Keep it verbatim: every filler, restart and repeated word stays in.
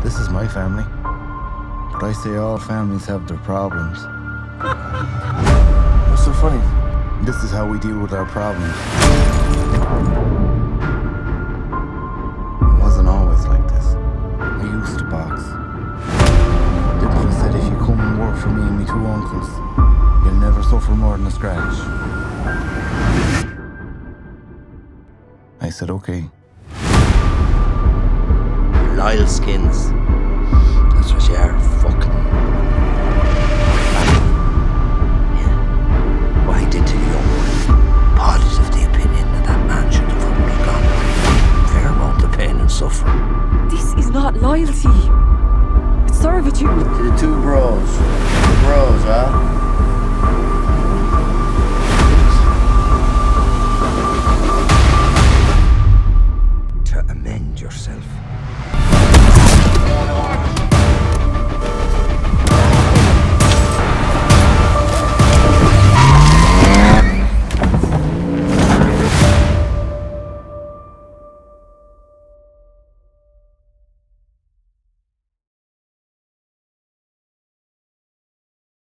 This is my family. But I say all families have their problems. What's so funny? This is how we deal with our problems. It wasn't always like this. I used to box. Dimple said if you come and work for me and me two uncles, you'll never suffer more than a scratch. I said, okay. Loyal skins. That's what you are, fucking. Yeah. What he did to the young one. Positive the opinion that that man should have undergone fair amount of pain and suffering. This is not loyalty. It's servitude. To the two bros. The bros, huh? To amend yourself.